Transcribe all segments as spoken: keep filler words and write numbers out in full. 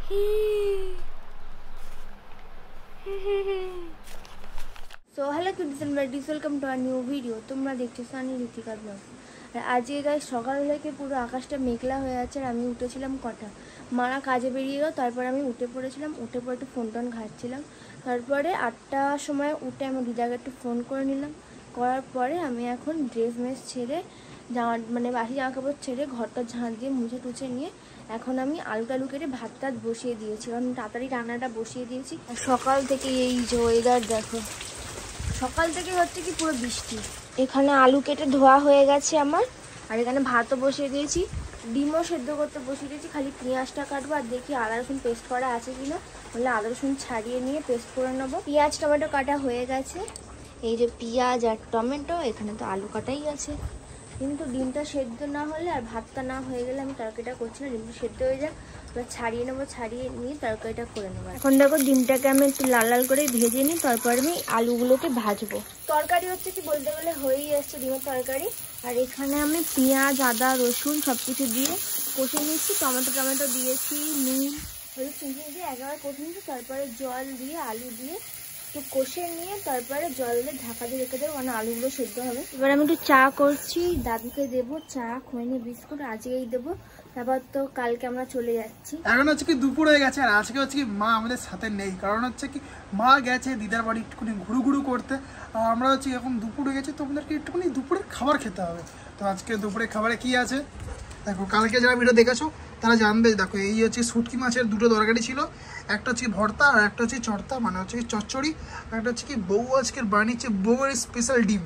So hello kids and welcome to our new video. তোমরা দেখছো SunnyRitika Vlogs। আর আজকে guys সকাল থেকে পুরো আকাশটা মেঘলা হয়ে আছে আর আমি উঠেছিলাম কটা, মারা কাজে বেরিয়ে গেল, তারপর আমি উঠে পড়েছিলাম, উঠে পড়ে একটু ফোন টোন ঘাটছিলাম। তারপরে আটটার সময় উঠে আমি দিদাকে একটু ফোন করে নিলাম, করার পরে আমি এখন ড্রেস মেস ছেড়ে জামা মানে বাসি জামা কাপড় ছেড়ে ঘরটা ঝাঁট দিয়ে মুছে টুছে নিয়ে এখন আমি আলু টালু কেটে ভাত টাত বসিয়ে দিয়েছি, কারণ তাড়াতাড়ি রান্নাটা বসিয়ে দিয়েছি। আর সকাল থেকে এই যে ওয়েদার দেখো, সকাল থেকে হচ্ছে কি পুরো বৃষ্টি। এখানে আলু কেটে ধোয়া হয়ে গেছে আমার, আর এখানে ভাতও বসিয়ে দিয়েছি, ডিমও সেদ্ধ করতে বসিয়ে দিয়েছি। খালি পেঁয়াজটা কাটবো আর দেখি আদা রসুন পেস্ট করা আছে কিনা, বলে আদা রসুন ছাড়িয়ে নিয়ে পেস্ট করে নেবো। পেঁয়াজ টমেটো কাটা হয়ে গেছে, এই যে পেঁয়াজ আর টমেটো, এখানে তো আলু কাটাই আছে। কিন্তু ডিমটা সেদ্ধ না হলে আর ভাতটা না হয়ে গেলে আমি তরকারিটা করছি না, ডিমটা সেদ্ধ হয়ে যাক, এবার ছাড়িয়ে নেবো, ছাড়িয়ে নিয়ে তরকারিটা করে নেবো। এখন দেখো ডিমটাকে আমি একটু লাল লাল করে ভেজে নিই, তারপর আমি আলুগুলোকে ভাজবো। তরকারি হচ্ছে কি বলতে গেলে হয়েই আসছে ডিমের তরকারি। আর এখানে আমি পেঁয়াজ আদা রসুন সব কিছু দিয়ে কষে নিচ্ছি, টমেটো টমেটো দিয়েছি, নুন হলুদ চিনি দিয়ে একেবারে কষে নিচ্ছি, তারপরে জল দিয়ে আলু দিয়ে একটু কষে নিয়ে তারপরে জল দিয়ে ঢাকা দিয়ে রেখে দেবো, মানে আলুগুলো সেদ্ধ হবে। এবার আমি একটু চা করছি, দাদুকে দেবো চা, খৈনি বিস্কুট আজকেই দেবো, তারপর তো কালকে আমরা চলে যাচ্ছি। এখন হচ্ছে কি দুপুর হয়ে গেছে আর আজকে হচ্ছে কি মা আমাদের সাথে নেই, কারণ হচ্ছে কি মা গেছে দিদার বাড়ি একটুখানি ঘুরু ঘুরু করতে, আর আমরা হচ্ছে এখন দুপুর হয়ে গেছে, তোমাদেরকে একটুখানি দুপুরের খাবার খেতে হবে। তো আজকে দুপুরের খাবারে কি আছে দেখো, কালকে যারা ভিডিও দেখেছো তারা জানবে। দেখো এই হচ্ছে শুটকি মাছের দুটো তরকারি ছিল, একটা হচ্ছে ভর্তা আর একটা হচ্ছে চর্তা, মানে হচ্ছে কি চচ্চড়ি, আর একটা হচ্ছে কি বউ আজকের বানিয়েছে বউয়ের স্পেশাল ডিম।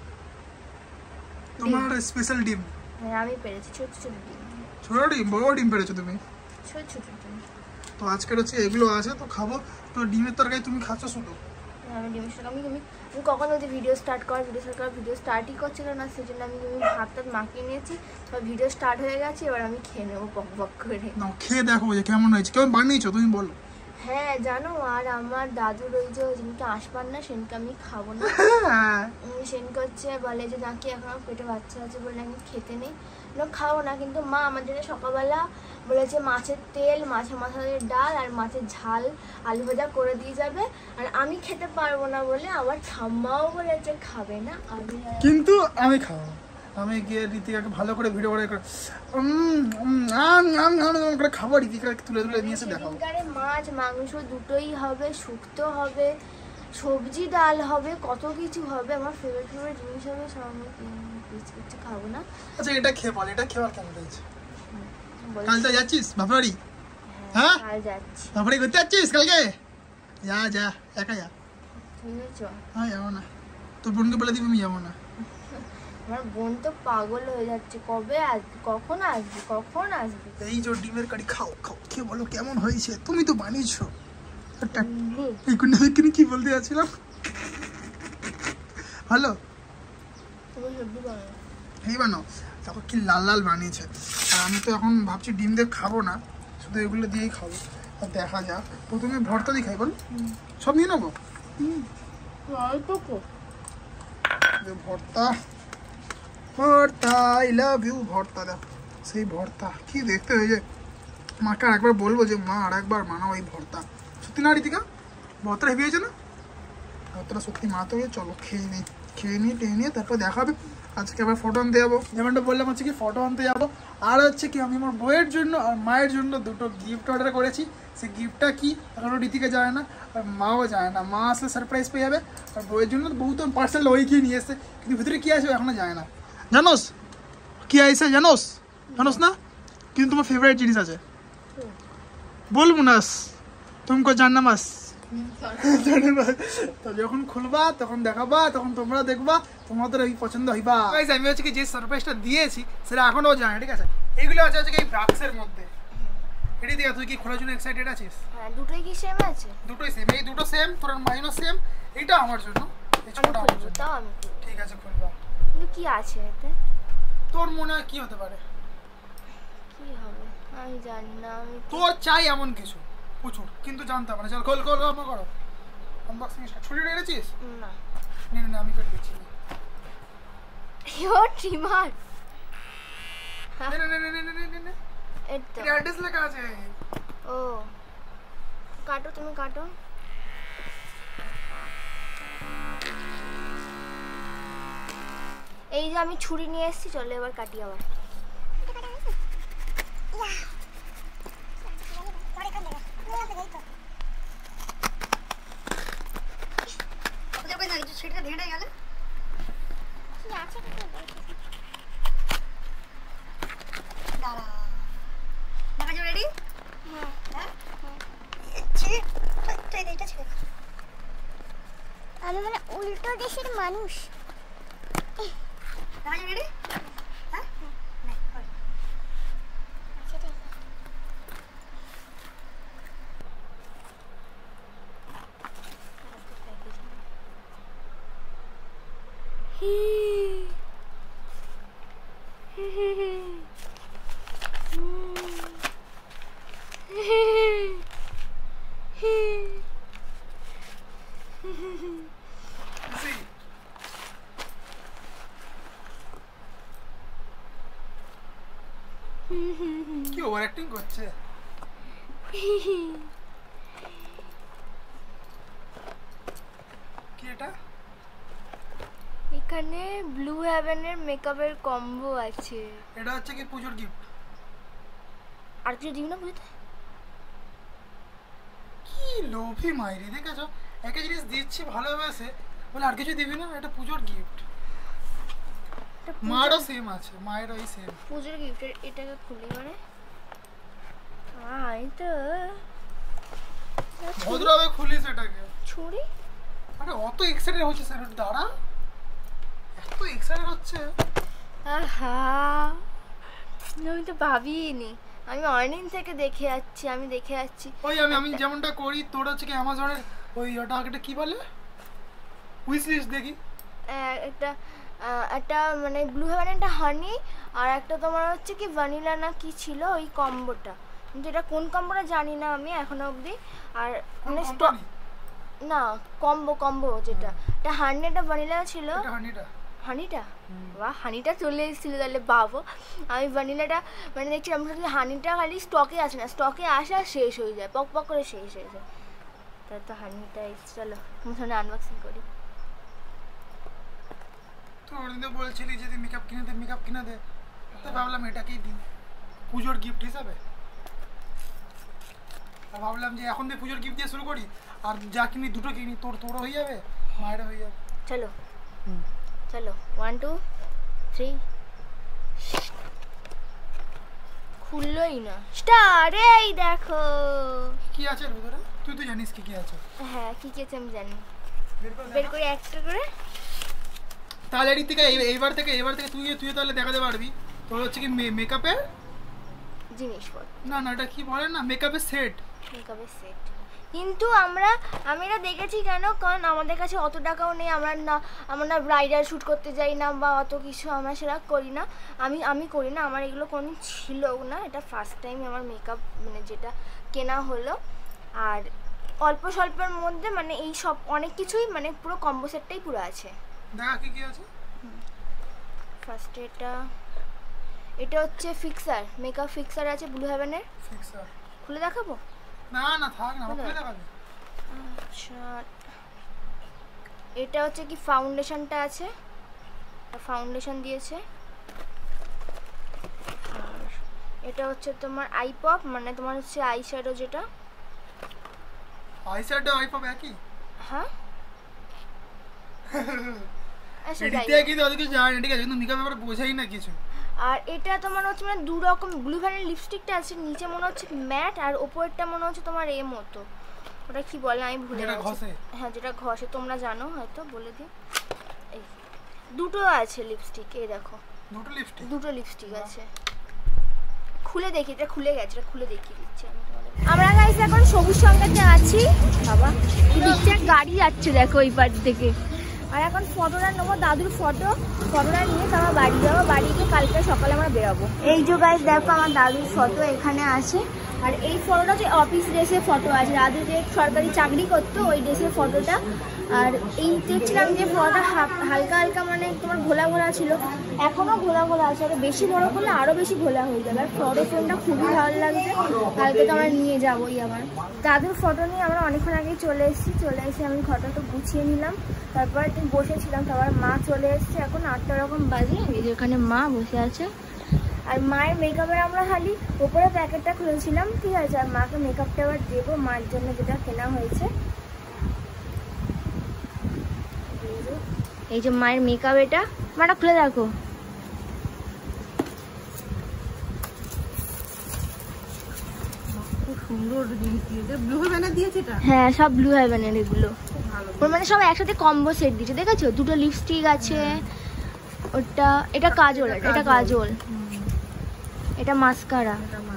তোমার স্পেশাল ডিম আমি পেরেছি, ছোট ছোট ডিম, ছোট ডিম, বড় ডিম পেরেছো তুমি, ছোট ছোট ডিম। তো আজকের হচ্ছে এগুলো আছে, তো খাবো। তো ডিমের তরকারি তুমি খাচ্ছ শুধু? আমি ডিমের সাথে আমি আমি আমি কখন যদি ভিডিও স্টার্ট করার ভিডিও স্টার্ট করার ভিডিও স্টার্টই করছিল না, সেই জন্য আমি ভাত টাত মাখিয়ে নিয়েছি, তো ভিডিও স্টার্ট হয়ে গেছে, এবার আমি খেয়ে নেবো পক পক করে। না খেয়ে দেখো যে কেমন হয়েছে, কেমন বানিয়েছো তুমি বলো। হ্যাঁ জানো, আর আমার দাদুর ওই যে যেদিনকে আসবার না সেদিনকে আমি খাবো না, সেদিনকে হচ্ছে বলে যে নাকি এখন আমার পেটে বাচ্চা আছে বলে আমি খেতে নেই, খাবো না। কিন্তু মা আমার জন্য সকালবেলা বলেছে মাছের তেল, মাছের মাথার ডাল আর মাছের ঝাল আলু ভাজা করে দিয়ে যাবে, আর আমি খেতে পারবো না বলে আমার ঠাম্মাও বলেছে খাবে না, আমি কিন্তু আমি খাবো। আমি গিয়ে ঋতিকাকে ভালো করে ভিডিও করে খাবো, ঋতিকাকে তুলে তুলে নিয়ে এসে দেখাবো। মাছ মাংস দুটোই হবে, শুক্তো হবে, সবজি ডাল হবে, কত কিছু হবে, আমার ফেভারিট ফেভারিট জিনিস হবে, সব আমি কিছু খাবো না। আচ্ছা এটা খেয়ে বল, এটা খেয়ে কেমন হয়েছে? কালকে যাচ্ছিস বাপড়ি? হ্যাঁ কাল যাচ্ছি। বাপড়ি ঘুরতে যাচ্ছিস কালকে? যা যা, একা যা। ঠিক আছে, হ্যাঁ যাবো না, তোর বোনকে বলে দিবি আমি যাবো না। আমার বোন তো পাগল হয়ে যাচ্ছে, কবে আসবি, কখন আসবি, কখন আসবি। এই যে ডিমের কারি খাও খাও, খেয়ে বলো কেমন হয়েছে, তুমি তো বানিয়েছো। কি বলতে যাচ্ছিলাম, ভালো এই বানাও, দেখো কি লাল লাল বানিয়েছে। আর আমি তো এখন ভাবছি ডিম দিয়ে খাবো না, শুধু এগুলো দিয়েই খাবো। আর দেখা যাক, প্রথমে ভর্তা দিয়ে খাই বল, সব নিয়ে নেবো। ভর্তা ভর্তা আই লাভ ইউ ভর্তা, দেখো সেই ভর্তা কি দেখতে হয়েছে। মাকে আর একবার বলবো যে মা আর একবার মানাও এই ভর্তা। সত্যি না ঋতিকা, ভর্তা হেভি হয়েছে না? ভর্তাটা সত্যি মানাতে হবে। চলো খেয়ে নিই, খেয়ে নিয়ে টেয়ে নিয়ে তারপর দেখা হবে। আজকে আবার ফটো আনতে যাবো, যেমনটা বললাম হচ্ছে কি ফটো আনতে যাবো। আর হচ্ছে কি আমি আমার বইয়ের জন্য আর মায়ের জন্য দুটো গিফট অর্ডার করেছি। সেই গিফটটা কি এখনও ঋতিকা যায় না, আর মাও যায় না, মা আসলে সারপ্রাইজ পেয়ে যাবে। আর বইয়ের জন্য বউ তো পার্সেল ওই গিয়ে নিয়ে এসছে, কিন্তু ভিতরে কী আসবে এখনো যায় না। জানোস কি আইসে? জানোস জানোস না? কিন্তু তোমার ফেভারিট জিনিস আছে, বলবো না, তুমকো জাননা মাস। তো যখন খুলবা তখন দেখাবা, তখন তোমরা দেখবা, তোমাদের ওই পছন্দ হইবা। আমি হচ্ছে কি যে সারপ্রাইজটা দিয়েছি সেটা এখনো জানি, ঠিক আছে? এগুলো আছে হচ্ছে এই বাক্সের মধ্যে। এটি দিয়ে তুই কি খোলার জন্য এক্সাইটেড আছিস? হ্যাঁ দুটোই কি সেম আছে? দুটোই সেম, এই দুটো সেম, তোর মাইনও সেম। এটা আমার জন্য, এই ছোটটা আমার জন্য। তাও আমি ঠিক আছে খুলবা। কিন্তু কি আছে এতে? তোর মনে হয় কি হতে পারে? কি হবে আমি জানি না, আমি তোর চাই এমন কিছু প্রচুর, কিন্তু জানতে পারে। চল খোল খোল খোল করো আনবক্সিং। ছুরি রেখেছিস? না নে নে আমি কেটে দিচ্ছি। ইয়ো ট্রিমার, নে নে নে নে নে নে নে এটা অ্যাড্রেস লেখা আছে। ও কাটো তুমি কাটো। এই যে আমি ছুরি নিয়ে এসেছি, চলো এবার কাটি আবার। আমি মানে উল্টো দেশের মানুষ। কি ওভার অ্যাক্টিং করছে? কি এটা? এখানে ব্লু হেভেনের মেকআপের কম্বো আছে। এটা হচ্ছে কি পুজোর গিফট? আর কিছু দিও না বুঝতে? কি লোভী মাইরি, দেখেছো? একটা জিনিস দিচ্ছি ভালোবাসে বলে আর কিছু দিবি না? এটা পুজোর গিফট। মারও সেম আছে, মায়ের ওই সেম পুজোর গিফট। এটাকে খুলি মানে আই তো ভদ্রভাবে খুলিস এটাকে। ছুরি? আরে অত এক্সাইটেড হচ্ছে স্যার, দাঁড়া, এত এক্সাইটেড হচ্ছে। আহা, আমি তো ভাবিনি। আমি অনলাইন থেকে দেখে যাচ্ছি, আমি দেখে যাচ্ছি। ওই আমি আমি যেমনটা করি, তোর হচ্ছে কি অ্যামাজনের ওই ওটা একটা কি বলে উইশ লিস্ট দেখি। একটা একটা মানে ব্লু হেভেন একটা হানি, আর একটা তোমার হচ্ছে কি ভ্যানিলা না কি ছিল ওই কম্বোটা, যেটা কোন কম্বোটা জানি না আমি এখনো অবধি। আর মানে না কম্বো কম্বো যেটা এটা হানি একটা ভ্যানিলা ছিল। হানিটা হানিটা বাহ, হানিটা চলে এসেছিলো তাহলে ভাবো। আমি ভ্যানিলাটা মানে দেখছি আমরা হানিটা খালি স্টকে আসে না, স্টকে আসে আর শেষ হয়ে যায়, পক পক করে শেষ হয়ে যায়। তাই তো হানিটা এসে, চলো তোমার সামনে আনবক্সিং করি। তুই ওদিন বলছিলি যদি মেকআপ কিনে দে মেকআপ কিনে দে, তো ভাবলাম এটাকেই দিই পুজোর গিফট হিসাবে। আর ভাবলাম যে এখন দিয়ে পুজোর গিফট দিয়ে শুরু করি, আর যা কিনি দুটো কিনি, তোর তোরও হয়ে যাবে মায়েরও হয়ে যাবে। চলো চলো ওয়ান টু থ্রি। খুললোই না, স্টার্ট। এই দেখো কি আছে এর ভিতরে, তুই তো জানিস কি কি আছে। হ্যাঁ কি কি আছে আমি জানি, বের করে বের করে একটা করে। তাহলে ঋতিকা এইবার থেকে এবার থেকে তুই তুই তাহলে দেখাতে পারবি তোর হচ্ছে কি মেকআপের জিনিসপত্র। না না এটা কি বলে না, মেকআপের সেট। মেকআপের সেট কিন্তু আমরা আমি এটা দেখেছি কেন, কারণ আমাদের কাছে অত টাকাও নেই, আমরা না আমরা না ব্রাইডাল শ্যুট করতে যাই না বা অত কিছু আমরা সেটা করি না। আমি আমি করি না, আমার এগুলো কোনোদিন ছিলও না, এটা ফার্স্ট টাইম আমার মেকআপ মানে যেটা কেনা হলো। আর অল্প স্বল্পের মধ্যে মানে এই সব অনেক কিছুই মানে পুরো কম্বো সেটটাই পুরো আছে। দেখা কি কি আছে। ফার্স্ট এটা এটা হচ্ছে ফিক্সার, মেকআপ ফিক্সার আছে ব্লু হেভেনের। ফিক্সার খুলে দেখাবো? না না থাক না, খুলে দেখাবি। আচ্ছা এটা হচ্ছে কি ফাউন্ডেশনটা আছে, ফাউন্ডেশন দিয়েছে। আর এটা হচ্ছে তোমার আই পপ, মানে তোমার হচ্ছে আই শ্যাডো যেটা। আই শ্যাডো আই পপ একই? হ্যাঁ আচ্ছা এডিটে কি তো কিছু জানি না, ঠিক আছে, কিন্তু মেকআপ ব্যাপারে বোঝাই না কিছু। আর এটা তোমার হচ্ছে মানে দু রকম ব্লু ভ্যানের লিপস্টিকটা আছে, নিচে মনে হচ্ছে ম্যাট আর উপরটা মনে হচ্ছে তোমার এ মতো, ওটা কি বলে আমি ভুলে গেছি। হ্যাঁ যেটা ঘষে, তোমরা জানো হয়তো, বলে দিই। এই দুটো আছে লিপস্টিক, এই দেখো দুটো লিপস্টিক দুটো লিপস্টিক আছে। খুলে দেখি, এটা খুলে গেছে, এটা খুলে দেখিয়ে দিচ্ছি আমি তোমাদের। আমরা গাইস এখন সবুজ সংকেতে আছি, বাবা কি দিচ্ছে, গাড়ি যাচ্ছে দেখো এই পাশ থেকে। আর এখন ফটোটা নেবো, দাদুর ফটো, ফটোটা নিয়ে তারপর বাড়ি যাবো, বাড়ি গিয়ে কালকে সকালে আমরা বেরোবো। এই যে গাইস দেখো আমার দাদুর ফটো এখানে আছে। আর এই ফটোটা হচ্ছে অফিস ড্রেসের ফটো আছে, দাদু যে সরকারি চাকরি করতো ওই ড্রেসের ফটোটা। আর এই দেখছিলাম যে ফটোটা হালকা হালকা মানে তোমার ঘোলা ঘোলা ছিল, এখনও ঘোলা ঘোলা আছে, আর বেশি বড় করলে আরও বেশি ঘোলা হয়ে যাবে। আর ফটো ফ্রেমটা খুবই ভালো লাগছে, কালকে তো আমরা নিয়ে যাবোই আবার। দাদুর ফটো নিয়ে আমরা অনেকক্ষণ আগে চলে এসেছি, চলে এসে আমি ফটোটা গুছিয়ে নিলাম, তারপর একটু বসেছিলাম। তারপর মা চলে এসছে, এখন আটটা রকম বাজে, এই যে এখানে মা বসে আছে। আর মায়ের মেকআপের আমরা খালি ওপরে প্যাকেটটা খুলেছিলাম, ঠিক আছে। আর মাকে মেকআপটা এবার দেবো, মার জন্য যেটা কেনা হয়েছে। এই যে মায়ের মেকআপ, এটা মাটা খুলে দেখো। খুব সুন্দর জিনিস দিয়েছে, ব্লু হেভেনের দিয়েছে এটা। হ্যাঁ, সব ব্লু হেভেনের এগুলো, ওর মানে সব একসাথে কম্বো সেট দিয়েছে, দেখেছো? দুটো লিপস্টিক আছে, ওটা এটা কাজল, এটা কাজল, এটা মাস্কারা,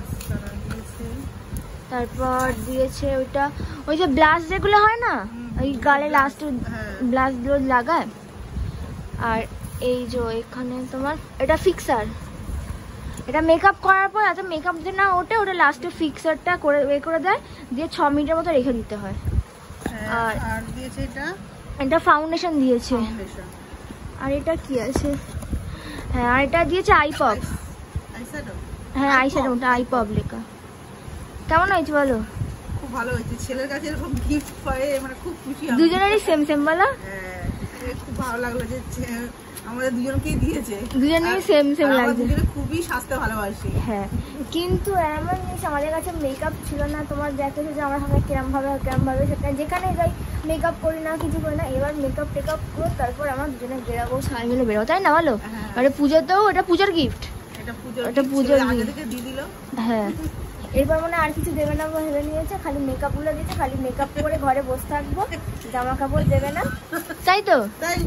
তারপর দিয়েছে ওইটা ওই যে ব্লাশ যেগুলো হয় না, ওই গালে লাস্ট ব্লাশ গুলো লাগায়। আর এই যে এখানে তোমার এটা ফিক্সার, এটা মেকআপ করার পর এত মেকআপ দিয়ে না ওঠে, ওটা লাস্টে ফিক্সারটা করে এ করে দেয়, দিয়ে ছ মিনিটের মতো রেখে দিতে হয়। আর আর দিয়েছে এটা, এটা ফাউন্ডেশন দিয়েছে। আর এটা কি আছে? হ্যাঁ, আর এটা দিয়েছে আই পপ। হ্যাঁ, আই শ্যাডো, ওটা আই পপ লেখা। কেমন হয়েছে বলো? খুব ভালো হয়েছে, ছেলের কাছে এরকম গিফট পায়ে মানে খুব খুশি। দুজনেরই সেম সেম বলো? হ্যাঁ, খুব ভালো লাগলো যে আমাদের দুজনকেই দিয়েছে, দুজনেরই সেম সেম লাগছে। দুজনে খুবই সাজতে ভালোবাসি। হ্যাঁ, কিন্তু এমন জিনিস আমাদের কাছে মেকআপ ছিল না, তোমার দেখেছো যে আমরা সবাই কিরম ভাবে কিরম ভাবে সেটা যেখানে যাই মেকআপ করি না, কিছু করি না। এবার মেকআপ টেকআপ করে তারপর আমার দুজনে বেরাবো, সবাই মিলে বেরোবো, তাই না বলো? মানে পুজোতেও এটা পুজোর গিফট, এটা পুজোর গিফট। হ্যাঁ, এরপর মনে আর কিছু দেবে না ভেবে নিয়েছে, খালি মেকআপ গুলো দিতে, খালি মেকআপ করে ঘরে বসে থাকবো, জামা কাপড় দেবে না, তাই তো?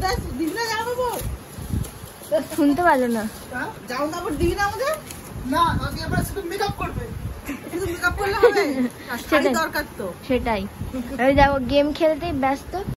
শুনতে পারলো না, জামা কাপড় দিবি না আমাদের? না, আগে আমরা শুধু মেকআপ করবে, শুধু মেকআপ করলে হবে, শাড়ি দরকার তো। সেটাই। আমি দেখো গেম খেলতেই ব্যস্ত।